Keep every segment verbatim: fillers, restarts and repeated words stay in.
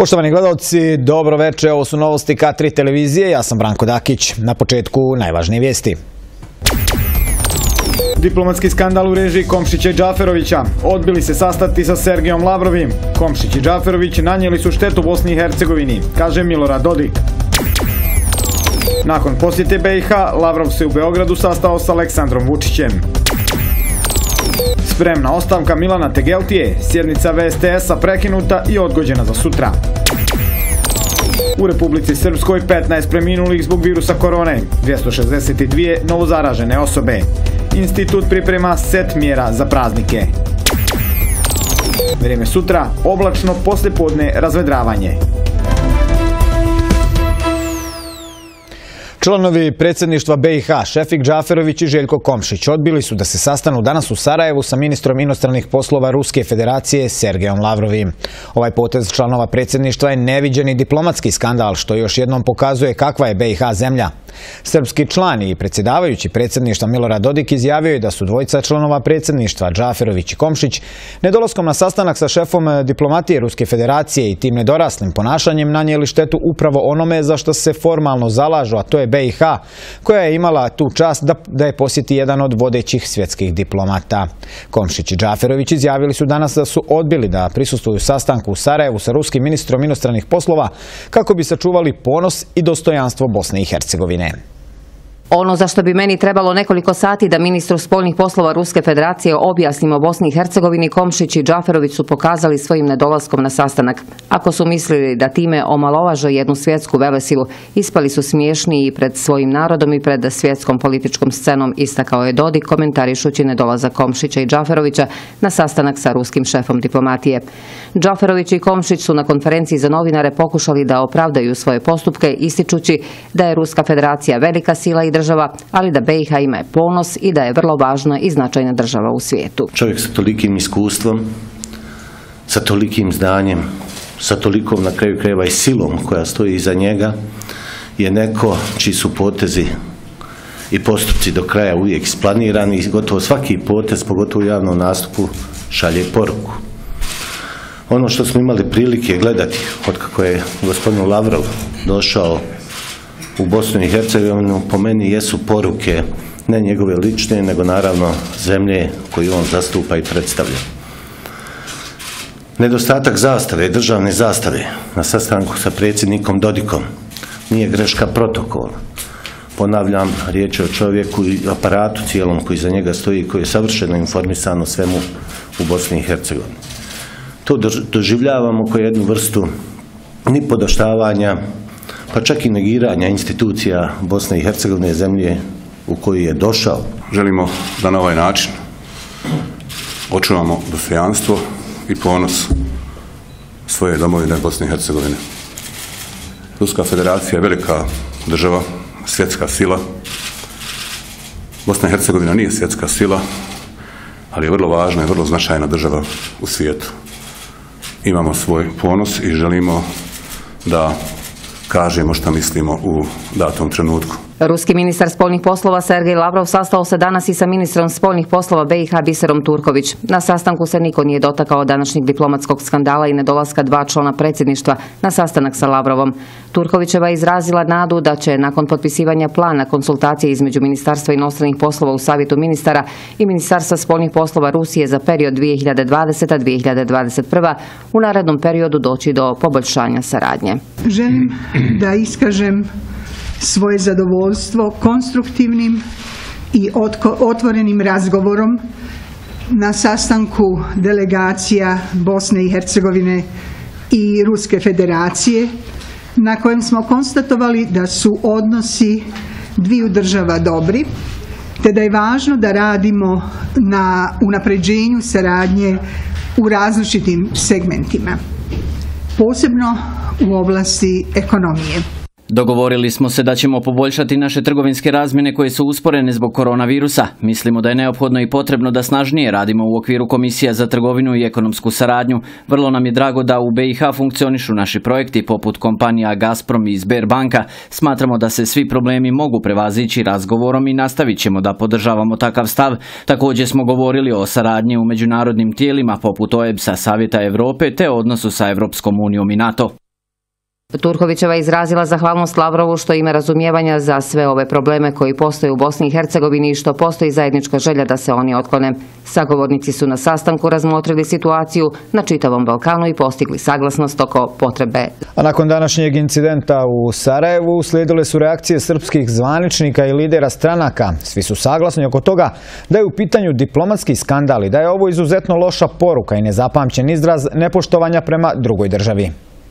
Poštovani gledalci, dobro večer, ovo su novosti K tri televizije, ja sam Branko Dakić. Na početku najvažnije vijesti. Diplomatski skandal u režiji Komšića i Džaferovića. Odbili se sastati sa Sergejom Lavrovim. Komšić i Džaferović nanijeli su štetu Bosni i Hercegovini, kaže Milorad Dodik. Nakon posjete B i H, Lavrov se u Beogradu sastao sa Aleksandrom Vučićem. Spremna ostavka Milana Tegeltije, sjednica V S T S-a prekinuta i odgođena za sutra. U Republici Srpskoj petnaest preminulih zbog virusa korone, dvjesto šezdeset dvije novozaražene osobe. Institut priprema set mjera za praznike. Vrijeme sutra, oblačno, poslijepodne razvedravanje. Članovi predsjedništva B i H, Šefik Džaferović i Željko Komšić, odbili su da se sastanu danas u Sarajevu sa ministrom inostranih poslova Ruske federacije Sergejom Lavrovim. Ovaj potez članova predsjedništva je neviđeni diplomatski skandal, što još jednom pokazuje kakva je B i H zemlja. Srpski član i predsjedavajući predsjedništva Milorad Dodik izjavio je da su dvojica članova predsjedništva, Džaferović i Komšić, nedolaskom na sastanak sa šefom diplomatije Ruske federacije i tim nedoraslim ponašanjem nanijeli štetu upravo onome za što se formalno zalažu, a to je B i H, koja je imala tu čast da, da je posjeti jedan od vodećih svjetskih diplomata. Komšić i Džaferović izjavili su danas da su odbili da prisustvuju sastanku u Sarajevu sa ruskim ministrom inostranih poslova kako bi sačuvali ponos i dostojanstvo Bosne i Hercegovine. Ono za što bi meni trebalo nekoliko sati da ministru spoljnih poslova Ruske federacije objasnimo Bosni i Hercegovini, Komšić i Džaferović su pokazali svojim nedolaskom na sastanak. Ako su mislili da time omalovaže jednu svjetsku velesilu, ispali su smiješni i pred svojim narodom i pred svjetskom političkom scenom, istakao je Dodik komentarišući nedolazak Komšića i Džaferovića na sastanak sa ruskim šefom diplomatije. Džaferović i Komšić su na konferenciji za novinare pokušali da opravdaju svoje postupke, ističući da je Ruska federacija velika sila i država, ali da B i H ima ponos i da je vrlo važna i značajna država u svijetu. Čovjek sa tolikim iskustvom, sa tolikim znanjem, sa tolikom na kraju krajeva i silom koja stoji iza njega, je neko čiji su potezi i postupci do kraja uvijek isplanirani i gotovo svaki potez, pogotovo u javnom nastupu, šalje poruku. Ono što smo imali prilike gledati od kako je gospodin Lavrov došao u Bosnu i Hercegovinu, po meni jesu poruke ne njegove lične, nego naravno zemlje koju on zastupa i predstavlja. Nedostatak zastave, državne zastave na sastanku sa predsjednikom Dodikom nije greška protokola. Ponavljam, riječ je o čovjeku i aparatu cijelom koji za njega stoji, koji je savršeno informisan o svemu u Bosni i Hercegovini. To doživljavamo kao jednu vrstu nipodaštavanja, pa čak i negiranja institucija Bosne i Hercegovine, zemlje u koju je došao. Želimo da na ovaj način očuvamo dostojanstvo i ponos svoje domovine Bosne i Hercegovine. Ruska federacija je velika država, svjetska sila. Bosna i Hercegovina nije svjetska sila, ali je vrlo važna i vrlo značajna država u svijetu. Imamo svoj ponos i želimo da kažemo što mislimo u datom trenutku. Ruski ministar spoljnih poslova Sergej Lavrov sastao se danas i sa ministrom spoljnih poslova B i H Biserom Turković. Na sastanku se niko nije dotakao današnjeg diplomatskog skandala i nedolaska dva člana predsjedništva na sastanak sa Lavrovom. Turkovićeva je izrazila nadu da će nakon potpisivanja plana konsultacije između Ministarstva inostranih poslova u Savjetu ministara i Ministarstva spoljnih poslova Rusije za period dvije hiljade dvadeseta do dvije hiljade dvadeset prve. u narednom periodu doći do poboljšanja saradnje. Želim da iskažem svoje zadovoljstvo konstruktivnim i otvorenim razgovorom na sastanku delegacija Bosne i Hercegovine i Ruske federacije, na kojem smo konstatovali da su odnosi dviju država dobri, te da je važno da radimo na unapređenju saradnje u različitim segmentima, posebno u oblasti ekonomije. Dogovorili smo se da ćemo poboljšati naše trgovinske razmjene koje su usporene zbog koronavirusa. Mislimo da je neophodno i potrebno da snažnije radimo u okviru Komisija za trgovinu i ekonomsku saradnju. Vrlo nam je drago da u B i H funkcionišu naši projekti poput kompanija Gazprom i Sberbanka. Smatramo da se svi problemi mogu prevazići razgovorom i nastavit ćemo da podržavamo takav stav. Također smo govorili o saradnji u međunarodnim tijelima poput O E B S-a, Savjeta Europe te odnosu sa Europskom unijom i NATO. Turkovićeva je izrazila zahvalnost Lavrovu što ima razumijevanja za sve ove probleme koji postoje u Bosni i Hercegovini i što postoji zajednička želja da se oni otklone. Sagovornici su na sastanku razmotrili situaciju na čitavom Balkanu i postigli saglasnost oko potrebe. A nakon današnjeg incidenta u Sarajevu slijedile su reakcije srpskih zvaničnika i lidera stranaka. Svi su saglasni oko toga da je u pitanju diplomatski skandal i da je ovo izuzetno loša poruka i nezapamćen izraz nepoštovanja prema drugoj državi.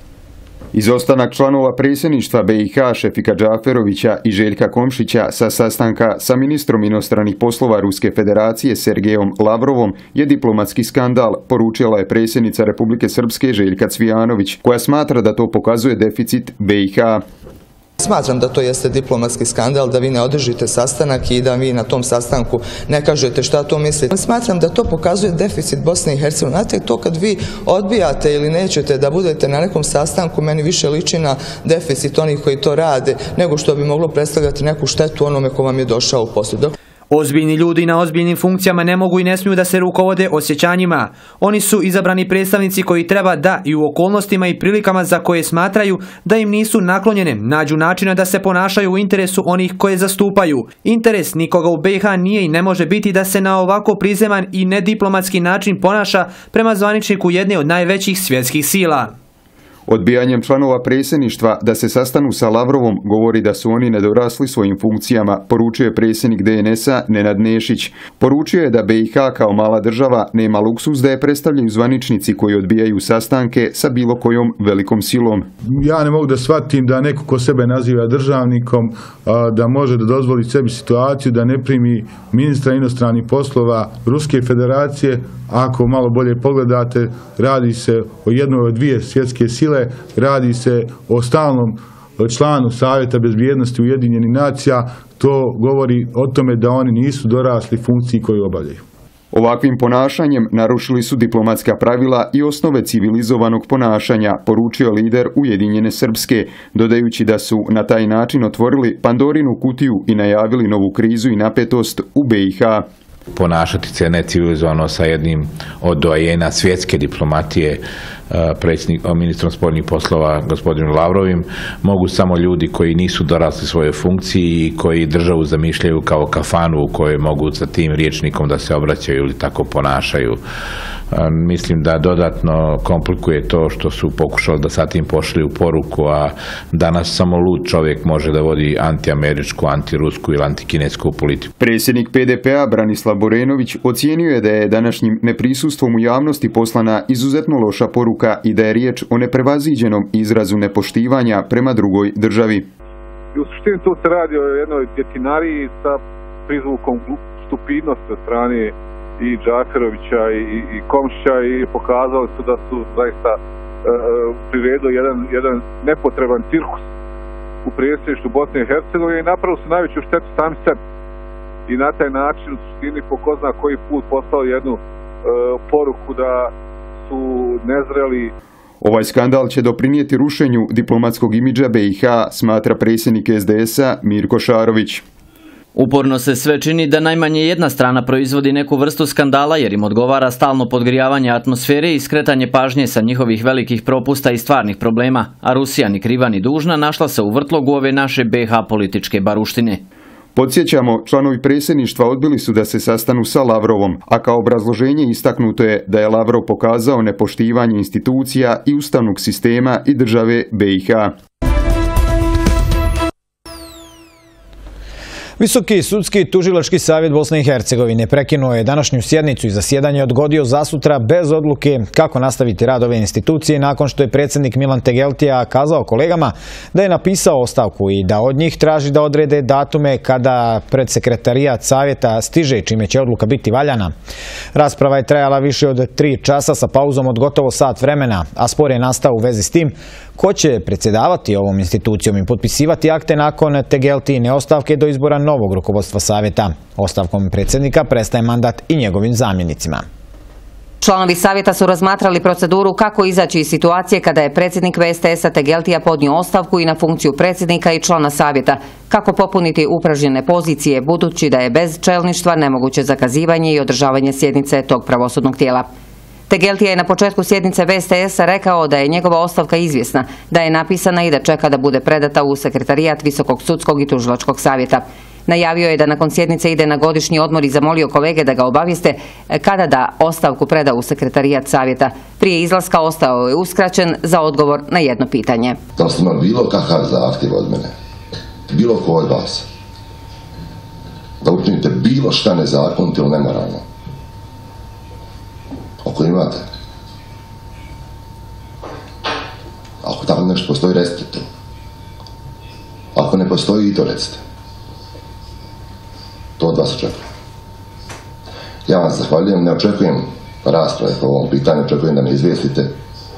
Izostanak članova predsjedništva B i H Šefika Džaferovića i Željka Komšića sa sastanka sa ministrom inostranih poslova Ruske federacije Sergejom Lavrovom je diplomatski skandal, poručila je predsjednica Republike Srpske Željka Cvijanović, koja smatra da to pokazuje deficit B i H. Smatram da to jeste diplomatski skandal, da vi ne održite sastanak i da vi na tom sastanku ne kažete šta to mislite. Smatram da to pokazuje deficit Bosne i Hercegovine. Znate, to kad vi odbijate ili nećete da budete na nekom sastanku, meni više liči na deficit onih koji to rade, nego što bi moglo predstavljati neku štetu onome ko vam je došao u posjedu. Ozbiljni ljudi na ozbiljnim funkcijama ne mogu i ne smiju da se rukovode osjećanjima. Oni su izabrani predstavnici koji treba da i u okolnostima i prilikama za koje smatraju da im nisu naklonjene nađu načina da se ponašaju u interesu onih koje zastupaju. Interes nikoga u B i H nije i ne može biti da se na ovako prizeman i nediplomatski način ponaša prema zvaničniku jedne od najvećih svjetskih sila. Odbijanjem članova predsjedništva da se sastanu sa Lavrovom govori da su oni nedorasli svojim funkcijama, poručio je predsjednik D N S-a Nenad Nešić. Poručio je da B i H kao mala država nema luksuz da je predstavljaju zvaničnici koji odbijaju sastanke sa bilo kojom velikom silom. Ja ne mogu da shvatim da neko ko sebe naziva državnikom da može da dozvoli sebi situaciju da ne primi ministra inostranih poslova Ruske federacije. Ako malo bolje pogledate, radi se o jednoj od dvije svjetske sile, radi se o stalnom članu Savjeta bezbjednosti Ujedinjenih nacija. To govori o tome da oni nisu dorasli funkciji koju obavljaju. Ovakvim ponašanjem narušili su diplomatska pravila i osnove civilizovanog ponašanja, poručio lider Ujedinjene Srpske, dodajući da su na taj način otvorili Pandorinu kutiju i najavili novu krizu i napetost u B i H. Ponašati se necivilizovano sa jednim od doajena svjetske diplomatije, ministrom spoljnih poslova gospodinom Lavrovim, mogu samo ljudi koji nisu dorasli svojoj funkciji i koji državu zamišljaju kao kafanu u kojoj mogu sa tim rječnikom da se obraćaju ili tako ponašaju. Mislim da dodatno komplikuje to što su pokušali da sa tim pošli u poruku, a danas samo lud čovjek može da vodi antiameričku, antirusku ili antikinesku politiku. Predsjednik P D P-a Branislav Borenović ocijenio je da je današnjim neprisustvom u javnosti poslana izuzetno loša poruka i da je riječ o neprevaziđenom izrazu nepoštivanja prema drugoj državi. U suštini tu se radi o jednoj djetinariji sa prizvukom stupidnosti od strane i Džaferovića i, i, i Komšića i pokazali su da su zaista e, priredili jedan, jedan nepotreban cirkus u predsjedništvu Bosne i Hercegovine i napravili su najveću štetu sami sebi. I na taj način u suštini po ko zna koji put poslali jednu e, poruku da su nezreli. Ovaj skandal će doprinijeti rušenju diplomatskog imidža B i H, smatra predsjednik S D S-a Mirko Šarović. Uporno se sve čini da najmanje jedna strana proizvodi neku vrstu skandala jer im odgovara stalno podgrijavanje atmosfere i skretanje pažnje sa njihovih velikih propusta i stvarnih problema, a Rusija ni kriva ni dužna našla se u vrtlogu ove naše B H političke baruštine. Podsjećamo, članovi predsjedništva odbili su da se sastanu sa Lavrovom, a kao obrazloženje istaknuto je da je Lavrov pokazao nepoštivanje institucija i ustavnog sistema i države B i H. Visoki sudski tužilački savjet Bosne i Hercegovine prekinuo je današnju sjednicu i zasjedanje odgodio za sutra bez odluke kako nastaviti rad ove institucije nakon što je predsjednik Milan Tegeltija kazao kolegama da je napisao ostavku i da od njih traži da odrede datume kada predsekretarijat savjeta stiže, čime će odluka biti valjana. Rasprava je trajala više od tri časa sa pauzom od gotovo sat vremena, a spor je nastao u vezi s tim ko će predsjedavati ovom institucijom i potpisivati akte nakon Tegeltijine ostavke do izbora novog rukovodstva savjeta. Ostavkom predsjednika prestaje mandat i njegovim zamjenicima. Članovi savjeta su razmatrali proceduru kako izaći iz situacije kada je predsjednik V S T S-a Tegeltija podnio ostavku i na funkciju predsjednika i člana savjeta, kako popuniti upražnjene pozicije budući da je bez čelništva nemoguće zakazivanje i održavanje sjednice tog pravosudnog tijela. Tegeltija je na početku sjednice V S T S-a rekao da je njegova ostavka izvjesna, da je napisana i da čeka da bude predata u sekretarijat Visokog sudskog i tužilačkog savjeta. Najavio je da nakon sjednice ide na godišnji odmor i zamolio kolege da ga obavijeste kada da ostavku preda u sekretarijat savjeta. Prije izlaska ostao je uskraćen za odgovor na jedno pitanje. Da li ste imali bilo kakav zahtjev od mene, bilo ko od vas, da učinite bilo šta nezakonito ili nemoralno? Ako imate, ako tamo nešto postoji, recite to. Ako ne postoji, i to recite. To od vas očekujem. Ja vam zahvaljujem, ne očekujem rasprave po ovom pitanju, očekujem da me izvijestite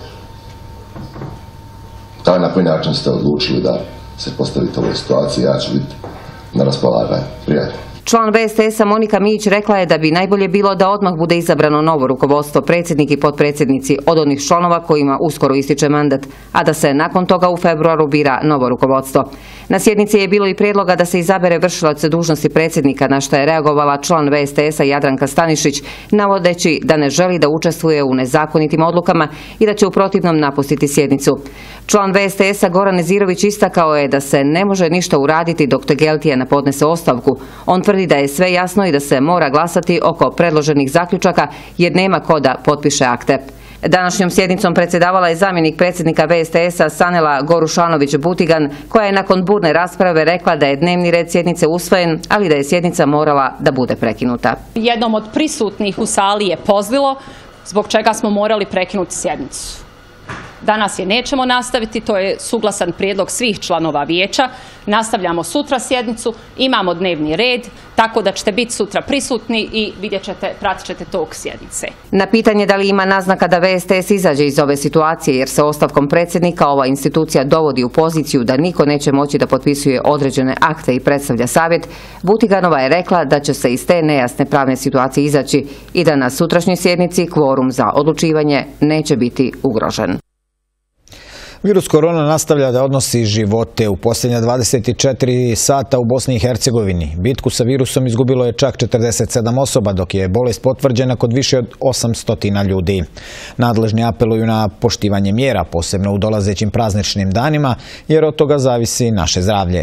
kako na koji način ste odlučili da se postavite u ovoj situaciji. Ja ću biti na raspolaganju. Prijatno. Član V S T S-a Monika Mijić rekla je da bi najbolje bilo da odmah bude izabrano novo rukovodstvo, predsjednik i potpredsjednici od onih članova kojima uskoro ističe mandat, a da se nakon toga u februaru bira novo rukovodstvo. Na sjednici je bilo i prijedloga da se izabere vršilac dužnosti predsjednika, na što je reagovala član V S T S-a Jadranka Stanišić, navodeći da ne želi da učestvuje u nezakonitim odlukama i da će u protivnom napustiti sjednicu. Član V S T S-a Goran Nezirović istakao je da se ne može ništa uraditi dok Tegeltija ne podnese ostavku. On tvrdi da je sve jasno i da se mora glasati oko predloženih zaključaka jer nema ko da potpiše akte. Današnjom sjednicom predsjedavala je zamjenik predsjednika V S T S-a Sanela Gorušanović-Butigan, koja je nakon burne rasprave rekla da je dnevni red sjednice usvojen, ali da je sjednica morala da bude prekinuta. Jednom od prisutnih u sali je pozlilo, zbog čega smo morali prekinuti sjednicu. Danas je nećemo nastaviti, to je suglasan prijedlog svih članova vijeća. Nastavljamo sutra sjednicu, imamo dnevni red, tako da ćete biti sutra prisutni i vidjet ćete, pratit ćete tok sjednice. Na pitanje da li ima naznaka da V S T S izađe iz ove situacije jer se ostavkom predsjednika ova institucija dovodi u poziciju da niko neće moći da potpisuje određene akte i predstavlja savjet, Butiganova je rekla da će se iz te nejasne pravne situacije izaći i da na sutrašnjoj sjednici kvorum za odlučivanje neće biti ugrožen. Virus korona nastavlja da odnosi živote. U posljednja dvadeset četiri sata u Bosni i Hercegovini bitku sa virusom izgubilo je čak četrdeset sedam osoba, dok je bolest potvrđena kod više od osamsto ljudi. Nadležni apeluju na poštivanje mjera, posebno u dolazećim prazničnim danima, jer od toga zavisi naše zdravlje.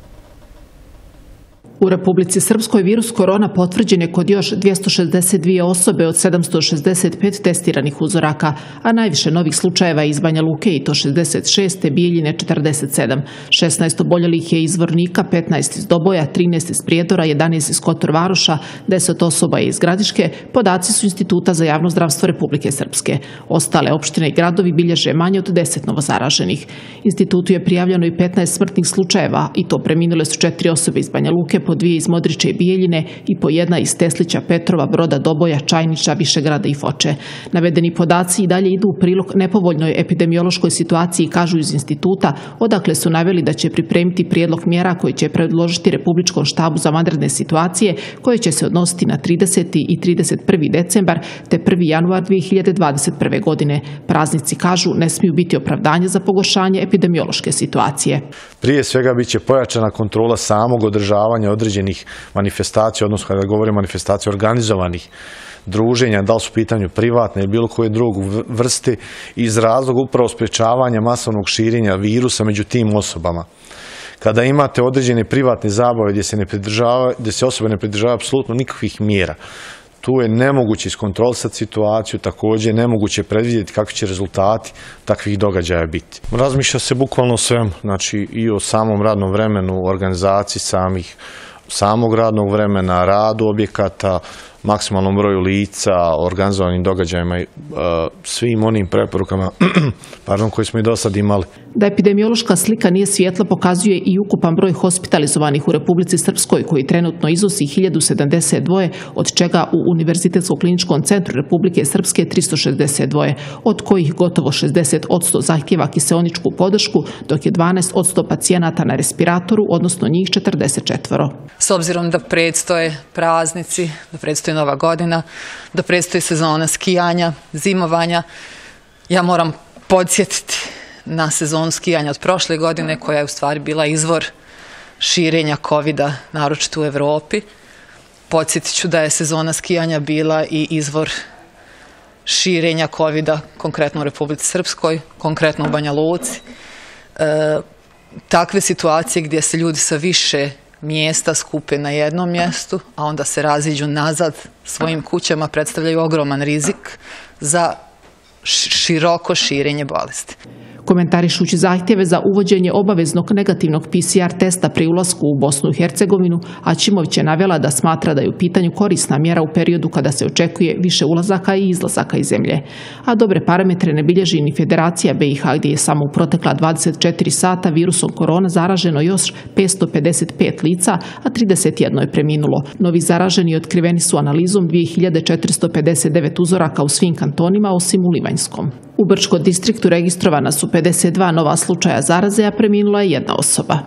U Republici Srpskoj virus korona potvrđen je kod još dvjesto šezdeset dvije osobe od sedamsto šezdeset pet testiranih uzoraka, a najviše novih slučajeva je iz Banja Luke i to šezdeset šest, te Bijeljine četrdeset sedam. šesnaest oboljelih je iz Vornika, petnaest iz Doboja, trinaest iz Prijedora, jedanaest iz Kotor Varoša, deset osoba je iz Gradiške, podaci su Instituta za javno zdravstvo Republike Srpske. Ostale opštine i gradovi bilježe manje od deset novozaraženih. Institutu je prijavljeno i petnaest smrtnih slučajeva, i to preminule su četiri osobe iz Banja Luke, po dvije iz Modrića i Bijeljine i po jedna iz Teslića, Petrova, Broda, Doboja, Čajnića, Višegrada i Foče. Navedeni podaci i dalje idu u prilog nepovoljnoj epidemiološkoj situaciji, kažu iz instituta, odakle su naveli da će pripremiti prijedlog mjera koji će predložiti Republičkom štabu za vanredne situacije, koje će se odnositi na trideseti i trideset prvi decembar te prvi januar dvije hiljade dvadeset prve. godine. Praznici, kažu, ne smiju biti opravdanje za pogoršanje epidemiološke situacije. Prije svega bit će pojačana kontrola samog održavanja određenih manifestacija, odnosno kada govorimo o manifestacija organizovanih druženja, da li su u pitanju privatne ili bilo koje druge vrste, iz razloga upravo sprečavanja masovnog širenja virusa među tim osobama. Kada imate određene privatne zabave gdje se, ne pridržava, gdje se osobe ne pridržavaju apsolutno nikakvih mjera, tu je nemoguće iskontrolisati situaciju, također nemoguće predvidjeti kakvi će rezultati takvih događaja biti. Razmišlja se bukvalno o svemu, znači i o samom radnom vremenu, organizaciji samih, samog radnog vremena, radu objekata, maksimalnom broju lica, organizovanim događajima i svim onim preporukama pardon, koje smo i do sad imali. Da epidemiološka slika nije svijetla pokazuje i ukupan broj hospitalizovanih u Republici Srpskoj, koji trenutno iznosi hiljadu sedamdeset dva, od čega u Univerzitetskom kliničkom centru Republike Srpske tristo šezdeset dva, od kojih gotovo šezdeset posto zahtjeva kiseoničku podršku, dok je dvanaest posto pacijenata na respiratoru, odnosno njih četrdeset četiri. S obzirom da predstoje praznici, da predstoje Nova godina, da predstoji sezona skijanja, zimovanja, ja moram podsjetiti na sezonu skijanja od prošle godine, koja je u stvari bila izvor širenja kovida, naročito u Evropi. Podsjetit ću da je sezona skijanja bila i izvor širenja kovida, konkretno u Republici Srpskoj, konkretno u Banja Luci. E, takve situacije gdje se ljudi sa više mjesta skupe na jednom mjestu, a onda se raziđu nazad svojim kućama, predstavljaju ogroman rizik za široko širenje bolesti. Komentarišući zahtjeve za uvođenje obaveznog negativnog P C R testa pri ulasku u Bosnu i Hercegovinu, Aćimović je navela da smatra da je u pitanju korisna mjera u periodu kada se očekuje više ulazaka i izlazaka iz zemlje. A dobre parametre ne bilježi ni Federacija B i H, gdje je samo u protekla dvadeset četiri sata virusom korona zaraženo još petsto pedeset pet lica, a trideset jedno je preminulo. Novi zaraženi otkriveni su analizom dvije hiljade četiristo pedeset devet uzoraka u svim kantonima osim u Livanjskom. U Brčko distriktu registrovana su pedeset dva nova slučaja zaraze, a preminula je jedna osoba.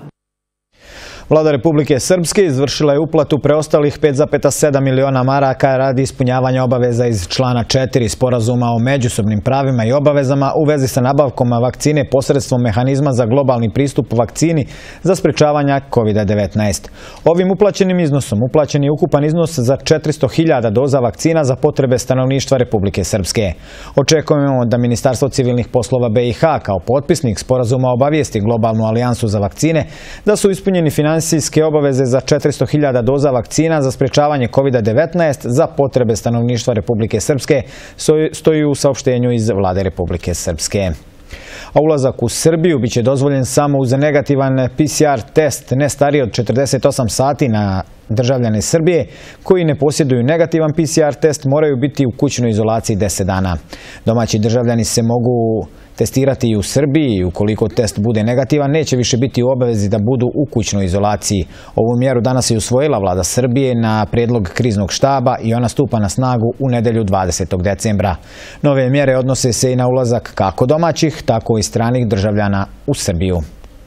Vlada Republike Srpske izvršila je uplatu preostalih pet zarez sedam miliona maraka radi ispunjavanja obaveza iz člana četiri Sporazuma o međusobnim pravima i obavezama u vezi sa nabavkom vakcine posredstvom mehanizma za globalni pristup vakcini za sprečavanje kovida devetnaest. Ovim uplaćenim iznosom uplaćen je ukupan iznos za četiristo hiljada doza vakcina za potrebe stanovništva Republike Srpske. Očekujemo da Ministarstvo civilnih poslova B i H kao potpisnik sporazuma obavijesti globalnu alijansu za vakcine da su ispunjeni finansijski finansijske obaveze za četiristo hiljada doza vakcina za sprečavanje kovida devetnaest za potrebe stanovništva Republike Srpske, stoji u saopštenju iz Vlade Republike Srpske. A ulazak u Srbiju biće dozvoljen samo uz negativan P C R test ne stariji od četrdeset osam sati na državljane Srbije koji ne posjeduju negativan P C R test moraju biti u kućnoj izolaciji deset dana. Domaći državljani se mogu testirati i u Srbiji i ukoliko test bude negativan neće više biti u obavezi da budu u kućnoj izolaciji. Ovu mjeru danas je usvojila Vlada Srbije na prijedlog kriznog štaba i ona stupa na snagu u nedelju dvadesetog decembra. Nove mjere odnose se i na ulazak kako domaćih, tako i stranih državljana u Srbiju.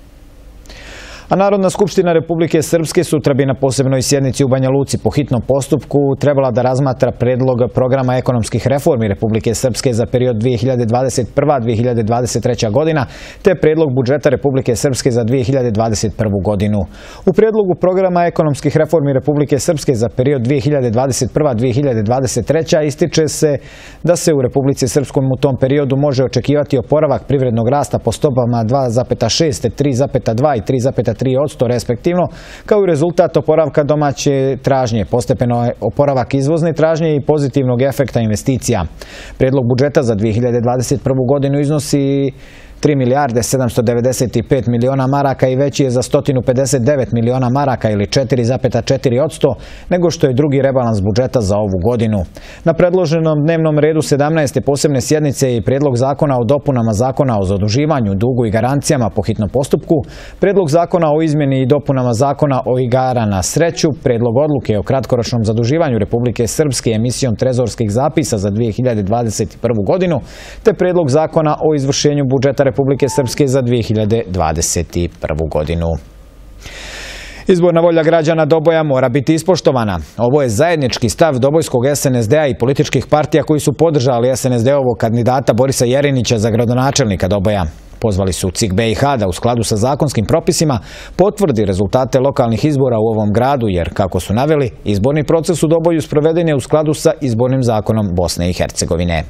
A Narodna skupština Republike Srpske sutra bi na posebnoj sjednici u Banja Luci po hitnom postupku trebala da razmatra predlog programa ekonomskih reformi Republike Srpske za period dvije hiljade dvadeset prva do dvije hiljade dvadeset treća godina, te predlog budžeta Republike Srpske za dvije hiljade dvadeset prvu godinu. U predlogu programa ekonomskih reformi Republike Srpske za period dvije hiljade dvadeset prva do dvije hiljade dvadeset treća ističe se da se u Republici Srpskom u tom periodu može očekivati oporavak privrednog rasta po stopama dva zarez šest, tri zarez dva i tri zarez tri posto respektivno, kao i rezultat oporavka domaće tražnje, postepeno oporavak izvozne tražnje i pozitivnog efekta investicija. Prijedlog budžeta za dvije hiljade dvadeset prvu godinu iznosi tri milijarde sedamsto devedeset pet miliona maraka i veći je za sto pedeset devet miliona maraka ili četiri zarez četiri posto nego što je drugi rebalans budžeta za ovu godinu. Na predloženom dnevnom redu sedamnaeste posebne sjednice je i prijedlog zakona o dopunama zakona o zaduživanju, dugu i garancijama po hitnom postupku, prijedlog zakona o izmjeni i dopunama zakona o igara na sreću, prijedlog odluke o kratkoročnom zaduživanju Republike Srpske emisijom trezorskih zapisa za dvije hiljade dvadeset prvu godinu, te prijedlog zakona o izvršenju budžeta Republike Srpske za dvije hiljade dvadeset prvu godinu. Izborna volja građana Doboja mora biti ispoštovana. Ovo je zajednički stav Dobojskog S N S D-a i političkih partija koji su podržali S N S D-ovog kandidata Borisa Jerinića za gradonačelnika Doboja. Pozvali su C I K B i H da u skladu sa zakonskim propisima potvrdi rezultate lokalnih izbora u ovom gradu, jer, kako su naveli, izborni proces u Doboju sproveden je u skladu sa izbornim zakonom Bosne i Hercegovine.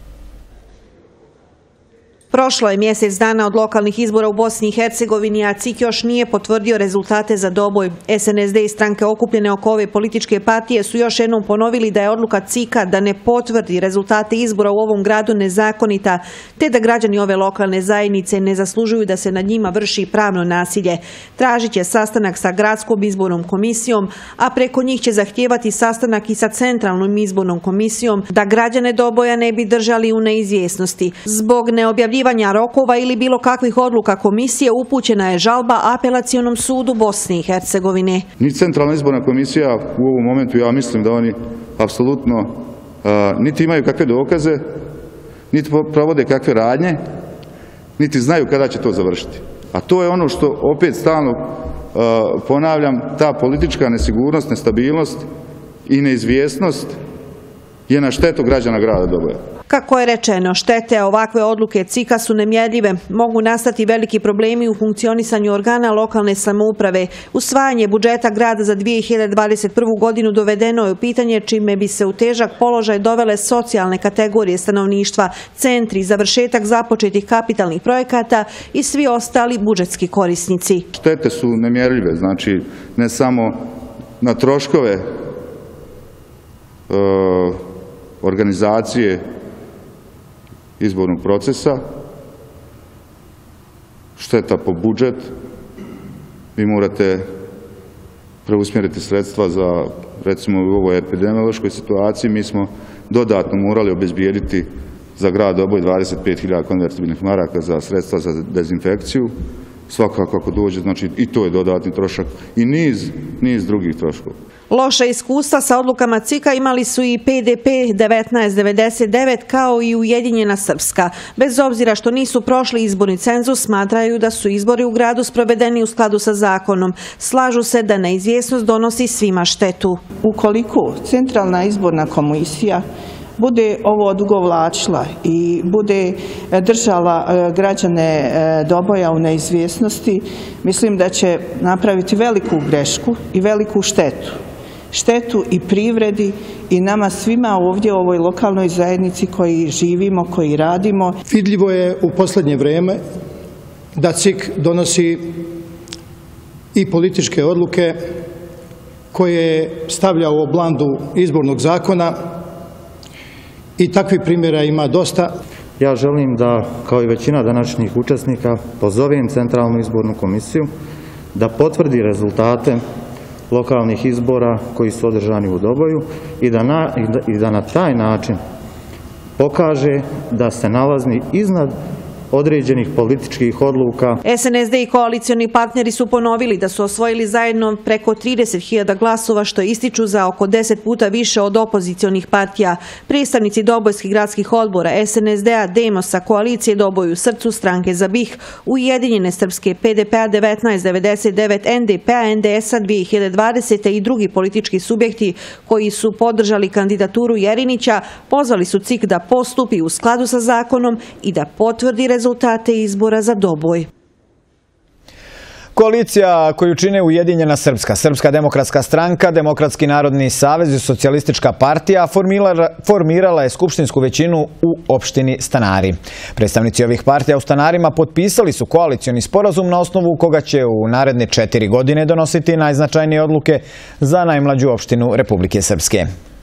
Prošlo je mjesec dana od lokalnih izbora u Bosni i Hercegovini, a C I K još nije potvrdio rezultate za Doboj. S N S D i stranke okupljene oko ove političke partije su još jednom ponovili da je odluka C I K-a da ne potvrdi rezultate izbora u ovom gradu nezakonita, te da građani ove lokalne zajednice ne zaslužuju da se nad njima vrši pravno nasilje. Tražit će sastanak sa gradskom izbornom komisijom, a preko njih će zahtijevati sastanak i sa centralnom izbornom komisijom da građane Doboja ne bi držali u neizvjesnosti. Zbog neobjavljivanja rokova ili bilo kakvih odluka komisije upućena je žalba Apelacionom sudu Bosne i Hercegovine. Ni centralna izborna komisija u ovom momentu, ja mislim da oni apsolutno niti imaju kakve dokaze, niti provode kakve radnje, niti znaju kada će to završiti. A to je ono što opet stalno ponavljam, ta politička nesigurnost, nestabilnost i neizvjesnost je na štetu građana grada Doboja. Kako je rečeno, štete ovakve odluke C I K-a su nemjerljive. Mogu nastati veliki problemi u funkcionisanju organa lokalne samouprave. Usvajanje budžeta grada za dvije hiljade dvadeset prvu godinu dovedeno je u pitanje, čime bi se u težak položaj dovele socijalne kategorije stanovništva, centri, završetak započetih kapitalnih projekata i svi ostali budžetski korisnici. Štete su nemjerljive, znači ne samo na troškove e, organizacije izbornog procesa, šteta po budžet, vi morate preusmjeriti sredstva za, recimo u ovoj epidemiološkoj situaciji, mi smo dodatno morali obezbijediti za grad Doboj dvadeset pet hiljada konvertibilnih maraka za sredstva za dezinfekciju, svakako ako dođe, znači i to je dodatni trošak i niz, niz drugih troškova. Loša iskustva sa odlukama C I K-a imali su i P D P devetnaest devedeset devet kao i Ujedinjena Srpska. Bez obzira što nisu prošli izborni cenzus, smatraju da su izbori u gradu sprovedeni u skladu sa zakonom. Slažu se da neizvjesnost donosi svima štetu. Ukoliko Centralna izborna komisija bude ovo odugovlačila i bude držala građane Doboja u neizvjesnosti, mislim da će napraviti veliku grešku i veliku štetu. Štetu i privredi i nama svima ovdje u ovoj lokalnoj zajednici koji živimo, koji radimo. Vidljivo je u posljednje vrijeme da C I K donosi i političke odluke koje stavlja u oblandu izbornog zakona i takvih primjera ima dosta. Ja želim da, kao i većina današnjih učesnika, pozovem Centralnu izbornu komisiju da potvrdi rezultate lokalnih izbora koji su održani u Doboju i da na, i da na taj način pokaže da se nalazi iznad određenih političkih odluka. S N S D i koalicioni partneri su ponovili da su osvojili zajedno preko trideset hiljada glasova, što ističu za oko deset puta više od opozicionih partija. Predstavnici dobojskih gradskih odbora S N S D-a, Demosa, koalicije Doboj u srcu, Stranke za BiH, Ujedinjene Srpske, P D P-a devetnaest devedeset devet, N D P-a, N D S-a dvije hiljade dvadesete i drugi politički subjekti koji su podržali kandidaturu Jerinića, pozvali su C I K da postupi u skladu sa zakonom i da potvrdi rezultate izbora za Doboj. Koalicija koju čine Ujedinjena Srpska, Srpska demokratska stranka, Demokratski narodni savez i Socijalistička partija formirala je skupštinsku većinu u opštini Stanari. Predstavnici ovih partija u Stanarima potpisali su koalicioni sporazum na osnovu koga će u naredne četiri godine donositi najznačajnije odluke za najmlađu opštinu Republike Srpske.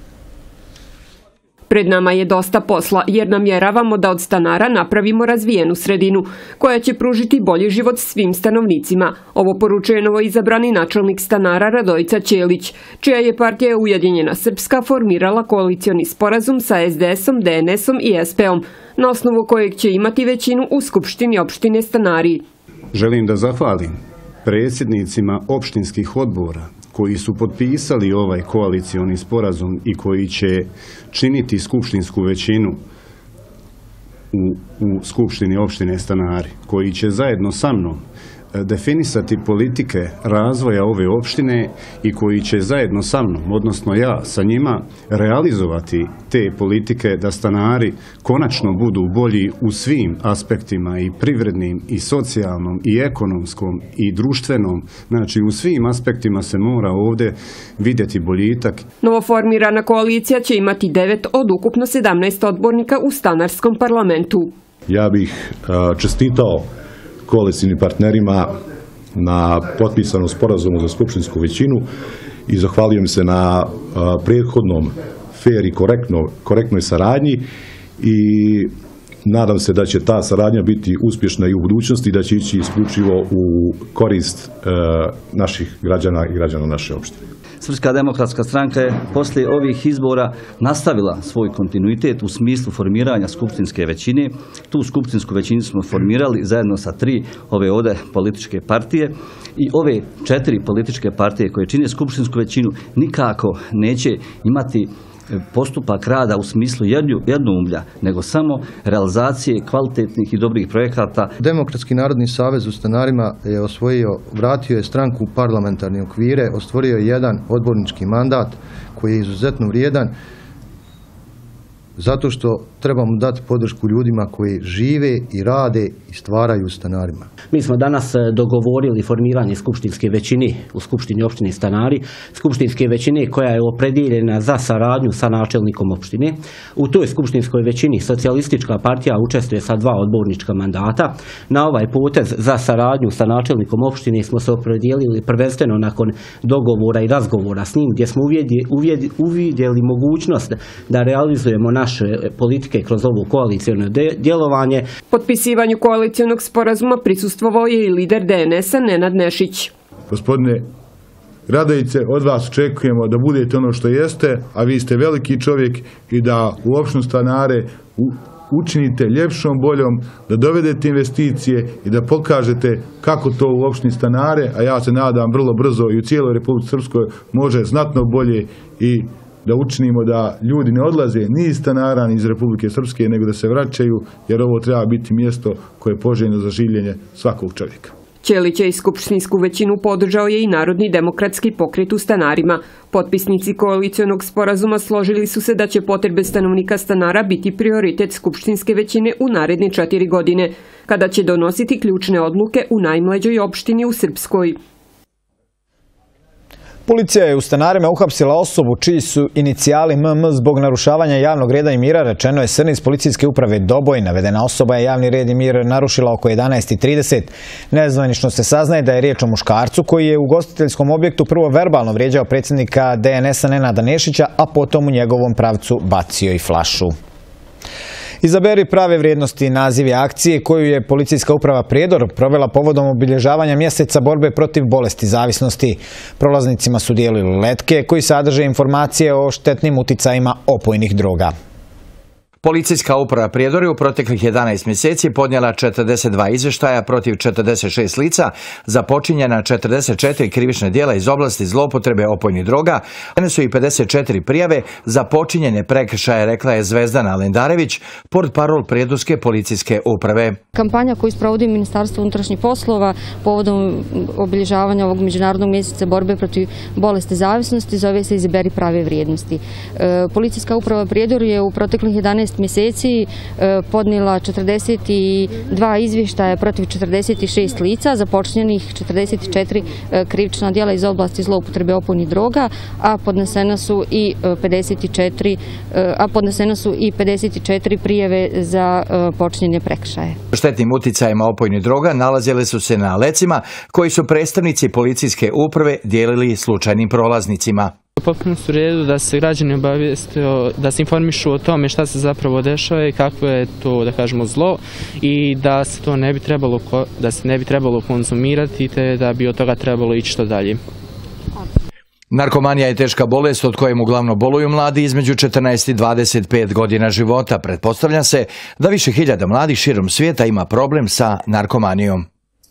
Pred nama je dosta posla jer namjeravamo da od Stanara napravimo razvijenu sredinu koja će pružiti bolji život svim stanovnicima. Ovo poručuje novoizabrani načelnik Stanara Radojica Ćelić, čija je partija Ujedinjena Srpska formirala koalicioni sporazum sa S D S-om, D N S-om i S P-om, na osnovu kojeg će imati većinu u Skupštini opštine Stanari. Želim da zahvalim predsjednicima opštinskih odbora koji su potpisali ovaj koalicioni sporazum i koji će činiti skupštinsku većinu u, u Skupštini opštine Stanari, koji će zajedno sa mnom definisati politike razvoja ove opštine i koji će zajedno sa mnom, odnosno ja sa njima, realizovati te politike da Stanari konačno budu bolji u svim aspektima, i privrednim, i socijalnom, i ekonomskom, i društvenom. Znači u svim aspektima se mora ovdje vidjeti boljitak. Novoformirana koalicija će imati devet od ukupno sedamnaest odbornika u Stanarskom parlamentu. Ja bih čestitao koalicijnim partnerima na potpisanom sporazumu za skupštinsku većinu i zahvaljujem se na prethodnom fer i korektnoj saradnji i nadam se da će ta saradnja biti uspješna i u budućnosti i da će ići isključivo u korist naših građana i građana naše opštine. Srpska demokratska stranka je poslije ovih izbora nastavila svoj kontinuitet u smislu formiranja skupštinske većine. Tu skupštinsku većinu smo formirali zajedno sa tri ove ovdje političke partije i ove četiri političke partije koje čine skupštinsku većinu nikako neće imati postupak rada u smislu jednoumlja, nego samo realizacije kvalitetnih i dobrih projekata. Demokratski narodni savez u Stanarima je osvojio, vratio je stranku u parlamentarne okvire, ostvorio je jedan odbornički mandat koji je izuzetno vrijedan zato što trebamo dati podršku ljudima koji žive i rade i stvaraju u stanarima. Mi smo danas dogovorili formiranje skupštinske većine u Skupštini opštine Stanari, skupštinske većine koja je opredijeljena za saradnju sa načelnikom opštine. U toj skupštinskoj većini Socijalistička partija učestvuje sa dva odbornička mandata. Na ovaj potez za saradnju sa načelnikom opštine smo se opredijelili prvenstveno nakon dogovora i razgovora s njim, gdje smo uvidjeli mogućnost da realizujemo naše politike kroz ovo koaliciono djelovanje. Potpisivanju koalicionog sporazuma prisustvovao je i lider D N S-a Nenad Nešić. Gospodine Radojice, od vas očekujemo da budete ono što jeste, a vi ste veliki čovjek i da u opštinu Stanare učinite ljepšom, boljom, da dovedete investicije i da pokažete kako to u opštini Stanare, a ja se nadam vrlo brzo i u cijeloj Republici Srpskoj može znatno bolje i da učinimo da ljudi ne odlaze ni iz Stanara, ni iz Republike Srpske, nego da se vraćaju, jer ovo treba biti mjesto koje je poželjno za življenje svakog čovjeka. Ćelića i skupštinsku većinu podržao je i Narodni demokratski pokret u Stanarima. Potpisnici koalicionog sporazuma složili su se da će potrebe stanovnika Stanara biti prioritet skupštinske većine u naredne četiri godine, kada će donositi ključne odluke u najmlađoj opštini u Srpskoj. Policija je u Stanarima uhapsila osobu čiji su inicijali M M zbog narušavanja javnog reda i mira, rečeno je Srni iz policijske uprave Doboj. Navedena osoba je javni red i mir narušila oko jedanaest i trideset. Nezvanično se saznaje da je riječ o muškarcu koji je u ugostiteljskom objektu prvo verbalno vrijeđao predsjednika D N S-a Nenada Nešića, a potom u njegovom pravcu bacio i flašu. Izaberi prave vrijednosti naziv je akcije koju je policijska uprava Prijedor provela povodom obilježavanja mjeseca borbe protiv bolesti zavisnosti. Prolaznicima su dijelili letke koji sadrže informacije o štetnim uticajima opojnih droga. Policijska uprava Prijedor je u proteklih jedanaest mjeseci podnijela četrdeset dva izvještaja protiv četrdeset šest lica za počinjena četrdeset četiri krivična djela iz oblasti zloupotrebe opojnih droga. One su i pedeset četiri prijave za počinjene prekršaje, rekla je Zvezdana Lendarević, portparol Prijedorske policijske uprave. Kampanja koju sprovodi Ministarstvo unutrašnjih poslova povodom obilježavanja ovog međunarodnog mjeseca borbe protiv bolesti zavisnosti zove se Izaberi prave vrijednosti. Policijska uprava Prijedor je u proteklih jedanaest mjeseci podnijela četrdeset dva izvještaja protiv četrdeset šest lica za počinjenih četrdeset četiri krivična djela iz oblasti zloupotrebe opojnih droga, a podnesena su i pedeset četiri a podnesena su i pedeset četiri prijave za počinjenje prekršaje. Štetnim uticajima opojnih droga nalazile su se na lecima koji su predstavnici policijske uprave dijelili slučajnim prolaznicima. Potpuno su u redu da se građani obavijeste, da se informišu o tome šta se zapravo dešava i kakvo je to, da kažemo, zlo i da se to ne bi trebalo, da se ne bi trebalo konzumirati te da bi od toga trebalo ići što dalje. Narkomanija je teška bolest od koje uglavnom boluju mladi između četrnaest i dvadeset pet godina života. Pretpostavlja se da više hiljada mladih širom svijeta ima problem sa narkomanijom.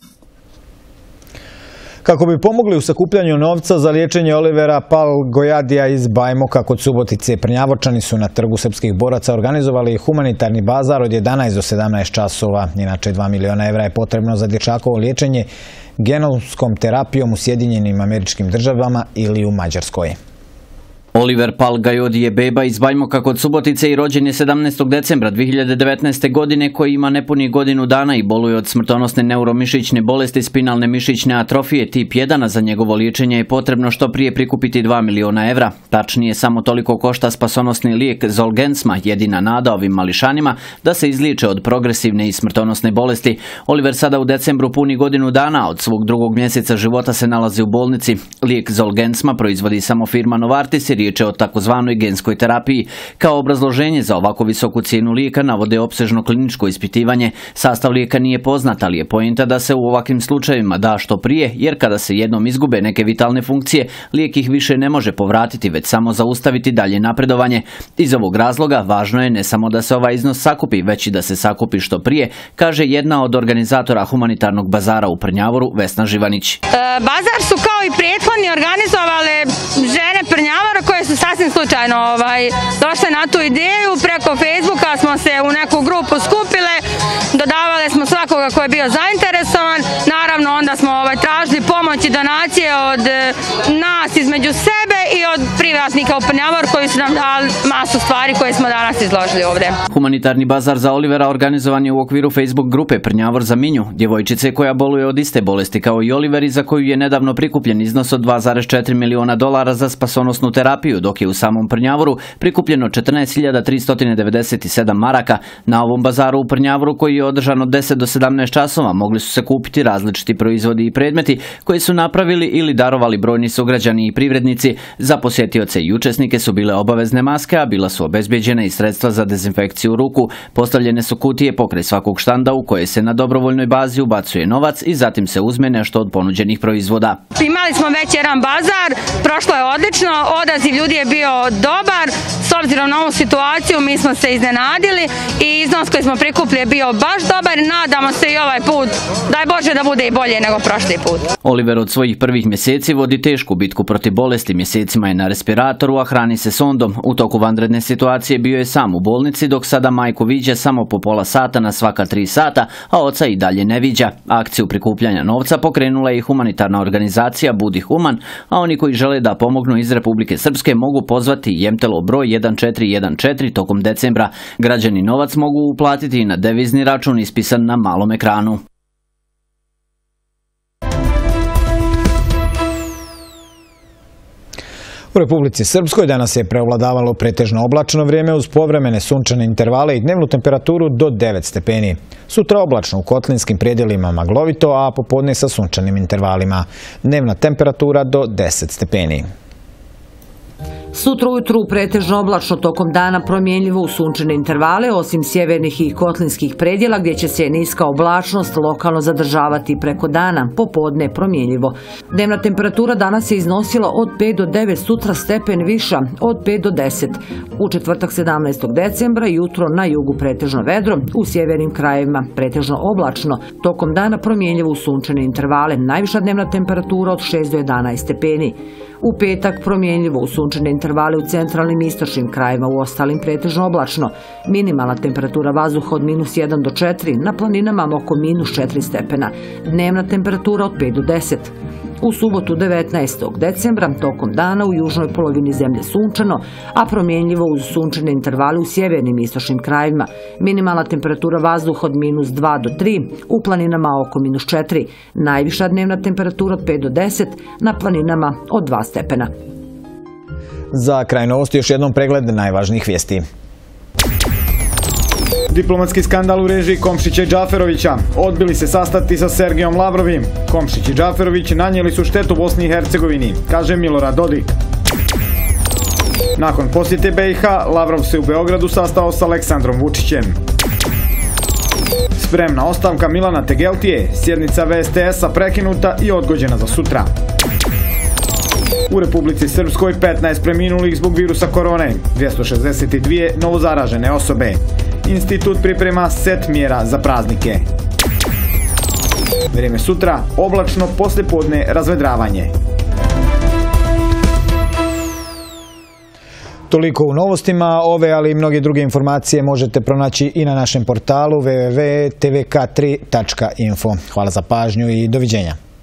Kako bi pomogli u sakupljanju novca za liječenje Olivera Palgojadija iz Bajmoka kod Subotice, Prnjavočani su na Trgu srpskih boraca organizovali humanitarni bazar od jedanaest do sedamnaest časova. Inače, dva miliona evra je potrebno za dječakovo liječenje genomskom terapijom u Sjedinjenim Američkim Državama ili u Mađarskoj. Oliver Palgajodi je beba iz Bajmoka kod Subotice i rođen je sedamnaestog decembra dvije hiljade devetnaeste. godine, koji ima nepunih godinu dana i boluje od smrtonosne neuromišićne bolesti spinalne mišićne atrofije tip jedan, a za njegovo liječenje je potrebno što prije prikupiti dva miliona evra. Tačnije, samo toliko košta spasonosni lijek Zolgensma, jedina nada ovim mališanima da se izliječe od progresivne i smrtonosne bolesti. Oliver sada u decembru puni godinu dana, od svog drugog mjeseca života se nalazi u bolnici. Lijek Zolgensma proizvodi samo firma Novartis i riječ je o takozvanoj genskoj terapiji. Kao obrazloženje za ovako visoku cijenu lijeka navode opsežno kliničko ispitivanje. Sastav lijeka nije poznat, ali je poenta da se u ovakvim slučajevima da što prije, jer kada se jednom izgube neke vitalne funkcije, lijek ih više ne može povratiti, već samo zaustaviti dalje napredovanje. Iz ovog razloga važno je ne samo da se ovaj iznos sakupi, već i da se sakupi što prije, kaže jedna od organizatora humanitarnog bazara u Prnjavoru, Vesna Živanić. E, bazar su kao i prethodni organizovale žene Prnjavora koje su sasvim slučajno ovaj, došle na tu ideju. Preko Facebooka smo se u neku grupu skupile, dodavale smo svakoga ko je bio zainteresovan. Naravno, naravno onda smo ovaj, tražili pomoć i donacije od nas između sebe i od privatnika u Prnjavoru koji su nam dali masu stvari koje smo danas izložili ovdje. Humanitarni bazar za Olivera organizovan je u okviru Facebook grupe Prnjavor za Minju, djevojčice koja boluje od iste bolesti kao i Oliver i za koju je nedavno prikupljen iznos od dva zarez četiri miliona dolara za spasonosnu terapiju, dok je u samom Prnjavoru prikupljeno četrnaest hiljada tristo devedeset sedam maraka. Na ovom bazaru u Prnjavoru, koji je održan od deset do sedamnaest časova, mogli su se kupiti različiti proizvodi i predmeti koji su napravili ili darovali brojni sugrađani i privrednici. Za posjetioce i učesnike su bile obavezne maske, a bila su obezbeđene i sredstva za dezinfekciju ruku. Postavljene su kutije pokraj svakog štanda u koje se na dobrovoljnoj bazi ubacuje novac i zatim se uzme nešto od ponuđenih proizvoda. Imali smo već jedan bazar, prošlo je odlično, odaziv ljudi je bio dobar, s obzirom na ovu situaciju mi smo se iznenadili i iznos koji smo prikupili je bio baš dobar i nadamo se i ovaj put, daj Bože da bude i bolje nego prošli put. Oliver od svojih prvih mjeseci vodi tešku bitku protiv bolesti, mjesecima je na respiratoru, a hrani se sondom. U toku vanredne situacije bio je sam u bolnici, dok sada majku viđa samo po pola sata na svaka tri sata, a oca i dalje ne viđa. Akciju prikupljanja novca pokrenula je i humanitarna organizacija Budi Human, a oni koji žele da pomognu iz Republike Srpske mogu pozvati Jemtelo broj jedan četiri jedan četiri tokom decembra. Građani novac mogu uplatiti i na devizni račun ispisan na malom ekranu. U Republici Srpskoj danas je preovladavalo pretežno oblačno vrijeme uz povremene sunčane intervale i dnevnu temperaturu do devet stepeni. Sutra oblačno u kotlinskim predjelima maglovito, a popodne sa sunčanim intervalima. Dnevna temperatura do deset stepeni. Sutra ujutru pretežno oblačno, tokom dana promjenljivo u sunčane intervale, osim sjevernih i kotlinskih predjela gdje će se niska oblačnost lokalno zadržavati preko dana, popodne promjenljivo. Dnevna temperatura danas je iznosila od pet do devet, sutra stepen viša od pet do deset. U četvrtak sedamnaestog decembra jutro na jugu pretežno vedro, u sjevernim krajevima pretežno oblačno, tokom dana promjenljivo u sunčane intervale, najviša dnevna temperatura od šest do jedanaest stepeni. U petak promjenljivo u sunčane intervale u centralnim i istočnim krajevima, u ostalim pretežno oblačno. Minimalna temperatura vazduha od minus jedan do četiri, na planinama oko minus četiri stepena. Dnevna temperatura od pet do deset. U subotu devetnaestog decembra tokom dana u južnoj polovini zemlje sunčano, a promjenljivo uz sunčane intervale u sjevernim i istočnim krajevima. Minimalna temperatura vazduha od minus dva do tri, u planinama oko minus četiri. Najviša dnevna temperatura od pet do deset, na planinama od dva stepena. Za kraj novosti još jednom pregled najvažnijih vijesti. Diplomatski skandal u režiji Komšića i Džaferovića. Odbili se sastati sa Sergejom Lavrovim. Komšić i Džaferović nanijeli su štetu Bosni i Hercegovini, kaže Milorad Dodik. Nakon posjete B i H, Lavrov se u Beogradu sastao s Aleksandrom Vučićem. Spremna ostavka Milana Tegeltije, sjednica V S T S-a prekinuta i odgođena za sutra. U Republici Srpskoj petnaest preminulih zbog virusa korone, dvjesto šezdeset dvije novozaražene osobe. Institut priprema set mjera za praznike. Vrijeme sutra, oblačno, poslijepodne razvedravanje. Toliko u novostima, ove ali i mnoge druge informacije možete pronaći i na našem portalu w w w tačka t v k tri tačka info. Hvala za pažnju i doviđenja.